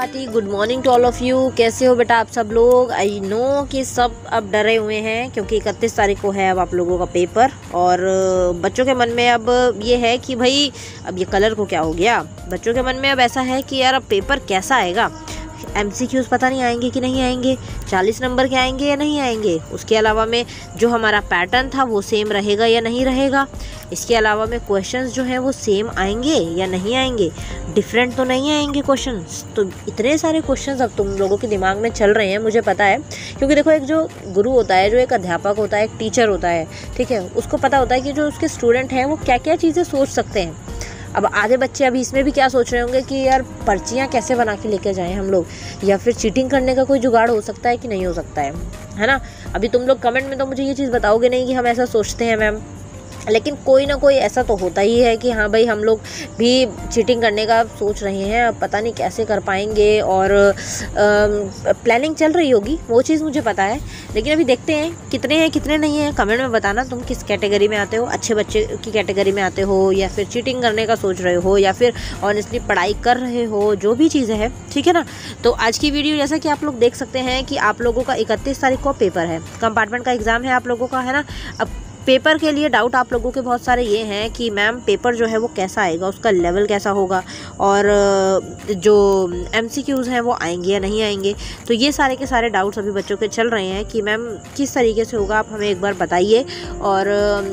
Hearty good morning to all of you. कैसे हो बेटा आप सब लोग? आई नो कि सब अब डरे हुए हैं क्योंकि 31 तारीख को है अब आप लोगों का पेपर, और बच्चों के मन में अब ये है कि भाई अब ये कलर को क्या हो गया। बच्चों के मन में अब ऐसा है कि यार अब पेपर कैसा आएगा, MCQs पता नहीं आएंगे कि नहीं आएंगे, 40 नंबर के आएंगे या नहीं आएंगे। उसके अलावा में जो हमारा पैटर्न था वो सेम रहेगा या नहीं रहेगा। इसके अलावा में क्वेश्चंस जो हैं वो सेम आएंगे या नहीं आएंगे, डिफरेंट तो नहीं आएंगे क्वेश्चंस। तो इतने सारे क्वेश्चंस अब तुम लोगों के दिमाग में चल रहे हैं, मुझे पता है, क्योंकि देखो एक जो गुरु होता है, जो एक अध्यापक होता है, एक टीचर होता है, ठीक है, उसको पता होता है कि जो उसके स्टूडेंट हैं वो क्या क्या चीज़ें सोच सकते हैं। अब आधे बच्चे अभी इसमें भी क्या सोच रहे होंगे कि यार पर्चियाँ कैसे बना के लेके जाएं हम लोग, या फिर चीटिंग करने का कोई जुगाड़ हो सकता है कि नहीं हो सकता है ना। अभी तुम लोग कमेंट में तो मुझे ये चीज़ बताओगे नहीं कि हम ऐसा सोचते हैं मैम, लेकिन कोई ना कोई ऐसा तो होता ही है कि हाँ भाई हम लोग भी चीटिंग करने का सोच रहे हैं, अब पता नहीं कैसे कर पाएंगे, और प्लानिंग चल रही होगी, वो चीज़ मुझे पता है। लेकिन अभी देखते हैं कितने हैं कितने नहीं हैं। कमेंट में बताना तुम किस कैटेगरी में आते हो, अच्छे बच्चे की कैटेगरी में आते हो, या फिर चीटिंग करने का सोच रहे हो, या फिर ऑनेस्टली पढ़ाई कर रहे हो, जो भी चीज़ें हैं, ठीक है ना। तो आज की वीडियो जैसा कि आप लोग देख सकते हैं कि आप लोगों का 31 तारीख को पेपर है, कंपार्टमेंट का एग्ज़ाम है आप लोगों का, है ना। अब पेपर के लिए डाउट आप लोगों के बहुत सारे ये हैं कि मैम पेपर जो है वो कैसा आएगा, उसका लेवल कैसा होगा, और जो MCQs हैं वो आएंगे या नहीं आएंगे। तो ये सारे के सारे डाउट्स अभी बच्चों के चल रहे हैं कि मैम किस तरीके से होगा, आप हमें एक बार बताइए। और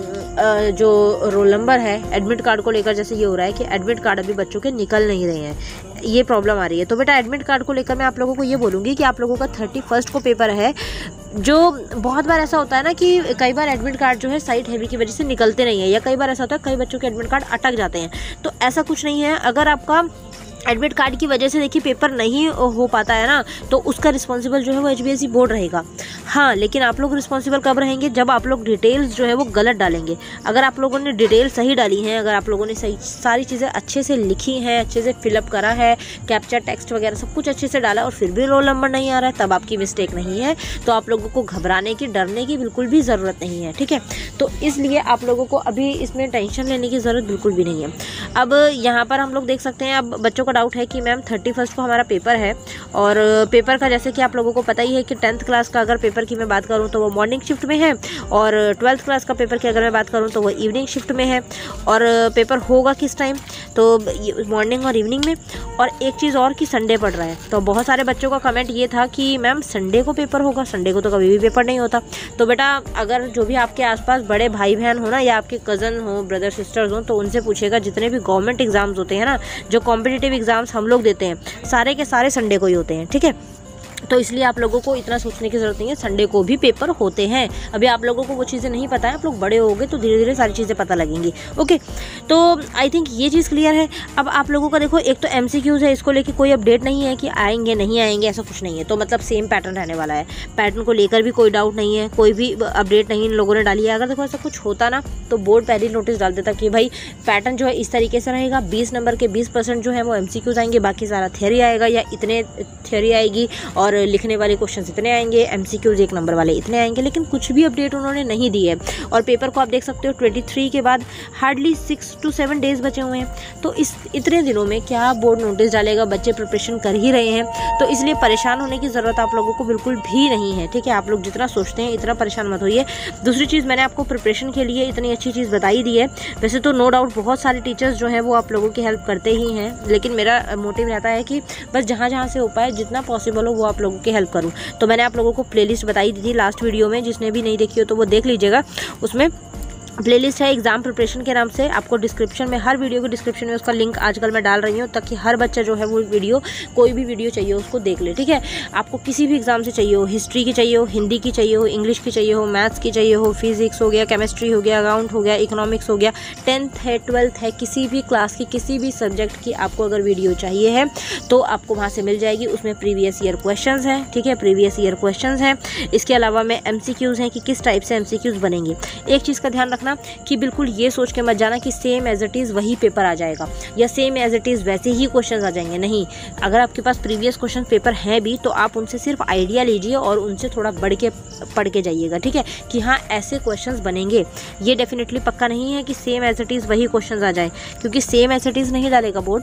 जो रोल नंबर है, एडमिट कार्ड को लेकर जैसे ये हो रहा है कि एडमिट कार्ड अभी बच्चों के निकल नहीं रहे हैं, ये प्रॉब्लम आ रही है। तो बेटा एडमिट कार्ड को लेकर मैं आप लोगों को ये बोलूँगी कि आप लोगों का 31 को पेपर है। जो बहुत बार ऐसा होता है ना कि कई बार एडमिट कार्ड जो है साइट हैवी की वजह से निकलते नहीं है, या कई बार ऐसा होता है कई बच्चों के एडमिट कार्ड अटक जाते हैं। तो ऐसा कुछ नहीं है। अगर आपका एडमिट कार्ड की वजह से देखिए पेपर नहीं हो पाता है ना, तो उसका रिस्पॉन्सिबल जो है वो HBSE बोर्ड रहेगा। हाँ, लेकिन आप लोग रिस्पॉन्सिबल कब रहेंगे? जब आप लोग डिटेल्स जो है वो गलत डालेंगे। अगर आप लोगों ने डिटेल सही डाली हैं, अगर आप लोगों ने सही सारी चीज़ें अच्छे से लिखी हैं, अच्छे से फिलअप करा है, कैप्चर टेक्स्ट वगैरह सब कुछ अच्छे से डाला, और फिर भी रोल नंबर नहीं आ रहा है, तब आपकी मिस्टेक नहीं है। तो आप लोगों को घबराने की, डरने की बिल्कुल भी ज़रूरत नहीं है, ठीक है। तो इसलिए आप लोगों को अभी इसमें टेंशन लेने की ज़रूरत बिल्कुल भी नहीं है। अब यहाँ पर हम लोग देख सकते हैं, अब बच्चों का डाउट है कि मैम 31 को हमारा पेपर है, और पेपर का जैसे कि आप लोगों को पता ही है कि 10th क्लास का अगर पेपर की मैं बात करूं तो वो मॉर्निंग शिफ्ट में है, और 12th क्लास का पेपर की अगर मैं बात करूं तो वो इवनिंग शिफ्ट में है। और पेपर होगा किस टाइम? तो मॉर्निंग और इवनिंग में। और एक चीज़ और कि संडे पड़ रहा है, तो बहुत सारे बच्चों का कमेंट ये था कि मैम संडे को पेपर होगा। संडे को तो कभी भी पेपर नहीं होता। तो बेटा अगर जो भी आपके आसपास बड़े भाई बहन हो ना, या आपके कज़न हो, ब्रदर सिस्टर्स हो, तो उनसे पूछेगा जितने भी गवर्नमेंट एग्जाम्स होते हैं ना, जो कॉम्पिटिटिव एग्जाम्स हम लोग देते हैं, सारे के सारे संडे को ही होते हैं, ठीक है। तो इसलिए आप लोगों को इतना सोचने की ज़रूरत नहीं है, संडे को भी पेपर होते हैं। अभी आप लोगों को वो चीज़ें नहीं पता है, आप लोग बड़े होगे तो धीरे धीरे सारी चीज़ें पता लगेंगी। ओके, तो आई थिंक ये चीज़ क्लियर है। अब आप लोगों का देखो, एक तो MCQs है, इसको लेके कोई अपडेट नहीं है कि आएंगे नहीं आएंगे, ऐसा कुछ नहीं है। तो मतलब सेम पैटर्न रहने वाला है, पैटर्न को लेकर भी कोई डाउट नहीं है, कोई भी अपडेट नहीं इन लोगों ने डाली है। अगर देखो ऐसा कुछ होता ना तो बोर्ड पहले ही नोटिस डाल देता कि भाई पैटर्न जो है इस तरीके से रहेगा, 20 नंबर के 20% जो है वो MCQs आएंगे, बाकी सारा थियरी आएगा, या इतने थियरी आएगी और लिखने वाले क्वेश्चन इतने आएंगे, MCQs 1 नंबर वाले इतने आएंगे। लेकिन कुछ भी अपडेट उन्होंने नहीं दी है। और पेपर को आप देख सकते हो 23 के बाद हार्डली 6 to 7 डेज बचे हुए हैं। तो इस इतने दिनों में क्या बोर्ड नोटिस डालेगा? बच्चे प्रिपरेशन कर ही रहे हैं, तो इसलिए परेशान होने की ज़रूरत आप लोगों को बिल्कुल भी नहीं है, ठीक है। आप लोग जितना सोचते हैं इतना परेशान मत होइए। दूसरी चीज़, मैंने आपको प्रिपरेशन के लिए इतनी अच्छी चीज़ बताई दी है। वैसे तो नो डाउट बहुत सारे टीचर्स जो हैं वो आप लोगों की हेल्प करते ही हैं, लेकिन मेरा मोटिव रहता है कि बस जहाँ जहाँ से हो पाए, जितना पॉसिबल हो वो आप लोगों की हेल्प करूँ। तो मैंने आप लोगों को प्लेलिस्ट बताई दी थी लास्ट वीडियो में, जिसने भी नहीं देखी हो तो वो देख लीजिएगा। उसमें प्लेलिस्ट है एग्जाम प्रिपरेशन के नाम से, आपको डिस्क्रिप्शन में, हर वीडियो के डिस्क्रिप्शन में उसका लिंक आजकल मैं डाल रही हूँ, ताकि हर बच्चा जो है वो वीडियो, कोई भी वीडियो चाहिए उसको देख ले, ठीक है। आपको किसी भी एग्जाम से चाहिए हो, हिस्ट्री की चाहिए हो, हिंदी की चाहिए हो, इंग्लिश की चाहिए हो, मैथ्स की चाहिए हो, फिजिक्स हो गया, केमिस्ट्री हो गया, अकाउंट हो गया, इकोनॉमिक्स हो गया, 10th है, 12th है, किसी भी क्लास की किसी भी सब्जेक्ट की आपको अगर वीडियो चाहिए है तो आपको वहाँ से मिल जाएगी। उसमें प्रीवियस ईयर क्वेश्चन हैं, ठीक है, प्रीवियस ईयर क्वेश्चन हैं। इसके अलावा में MCQs हैं कि किस टाइप से MCQs बनेंगे। एक चीज़ का ध्यान रखना कि बिल्कुल ये सोच के मत जाना कि सेम एज इट इज़ वही पेपर आ जाएगा, या सेम एज इट इज़ वैसे ही क्वेश्चंस आ जाएंगे। नहीं, अगर आपके पास प्रीवियस क्वेश्चन पेपर हैं भी तो आप उनसे सिर्फ आइडिया लीजिए और उनसे थोड़ा बढ़ के पढ़ के जाइएगा, ठीक है, कि हाँ ऐसे क्वेश्चंस बनेंगे। ये डेफिनेटली पक्का नहीं है कि सेम एज इट इज़ वही क्वेश्चंस आ जाए, क्योंकि सेम एज इट इज़ नहीं डालेगा बोर्ड,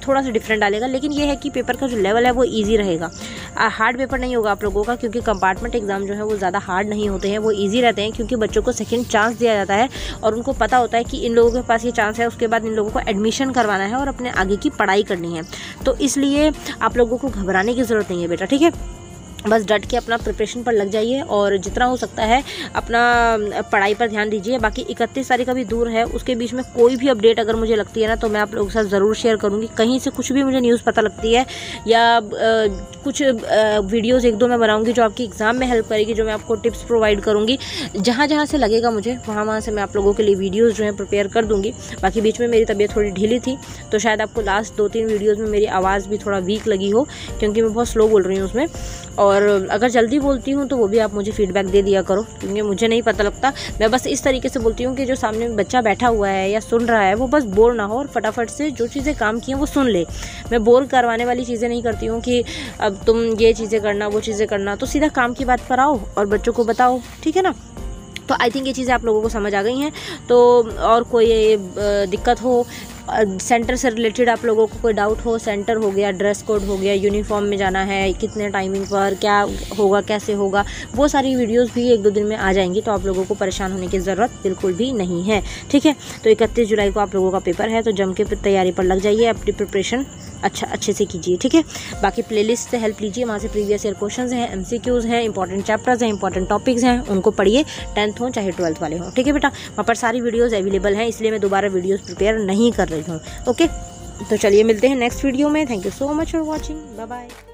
थोड़ा सा डिफरेंट डालेगा, लेकिन ये है कि पेपर का जो लेवल है वो ईजी रहेगा। हार्ड पेपर नहीं होगा आप लोगों का, क्योंकि कंपार्टमेंट एग्जाम जो है वो ज़्यादा हार्ड नहीं होते हैं, वो ईजी रहते हैं, क्योंकि बच्चों को सेकेंड चांस दिया जाता है और उनको पता होता है कि इन लोगों के पास ये चांस है, उसके बाद इन लोगों को एडमिशन करवाना है और अपने आगे की पढ़ाई करनी है। तो इसलिए आप लोगों को घबराने की ज़रूरत नहीं है बेटा, ठीक है। बस डट के अपना प्रिपरेशन पर लग जाइए और जितना हो सकता है अपना पढ़ाई पर ध्यान दीजिए। बाकी 31 तारीख अभी दूर है, उसके बीच में कोई भी अपडेट अगर मुझे लगती है ना तो मैं आप लोगों के साथ ज़रूर शेयर करूँगी। कहीं से कुछ भी मुझे न्यूज़ पता लगती है या कुछ वीडियोज़ 1-2 मैं बनाऊँगी जो आपकी एग्ज़ाम में हेल्प करेगी, जो मैं आपको टिप्स प्रोवाइड करूँगी। जहाँ जहाँ से लगेगा मुझे वहाँ से मैं आप लोगों के लिए वीडियोज़ जो है प्रिपेयर कर दूँगी। बाकी बीच में मेरी तबीयत थोड़ी ढीली थी, तो शायद आपको लास्ट 2-3 वीडियोज़ में मेरी आवाज़ भी थोड़ा वीक लगी हो, क्योंकि मैं बहुत स्लो बोल रही हूँ उसमें। और अगर जल्दी बोलती हूँ तो वो भी आप मुझे फीडबैक दे दिया करो, क्योंकि मुझे नहीं पता लगता। मैं बस इस तरीके से बोलती हूँ कि जो सामने बच्चा बैठा हुआ है या सुन रहा है वो बस बोर ना हो और फटाफट से जो चीज़ें काम की हैं वो सुन ले। मैं बोर करवाने वाली चीज़ें नहीं करती हूँ कि अब तुम ये चीज़ें करना वो चीज़ें करना, तो सीधा काम की बात पर आओ और बच्चों को बताओ, ठीक है ना। तो आई थिंक ये चीज़ें आप लोगों को समझ आ गई हैं। तो और कोई दिक्कत हो, सेंटर से रिलेटेड आप लोगों को कोई डाउट हो, सेंटर हो गया, ड्रेस कोड हो गया, यूनिफॉर्म में जाना है, कितने टाइमिंग पर क्या होगा, कैसे होगा, वो सारी वीडियोस भी 1-2 दिन में आ जाएंगी। तो आप लोगों को परेशान होने की ज़रूरत बिल्कुल भी नहीं है, ठीक है। तो 31 जुलाई को आप लोगों का पेपर है, तो जम के तैयारी पर लग जाइए, अपनी प्रिपरेशन अच्छे से कीजिए, ठीक है। बाकी प्लेलिस्ट से हेल्प लीजिए, वहाँ से प्रीवियस ईयर क्वेश्चंस हैं, MCQs हैं, इंपॉर्टेंट चैप्टर्स हैं, इंपॉर्टेंट टॉपिक्स हैं, उनको पढ़िए, 10th हो चाहे 12th वाले हों, ठीक है बेटा। वहाँ पर सारी वीडियोज़ अवेलेबल हैं, इसलिए मैं दोबारा वीडियोज़ प्रिपेयर नहीं कर रही हूँ, ओके। तो चलिए मिलते हैं नेक्स्ट वीडियो में। Thank you so much for watching, bye bye.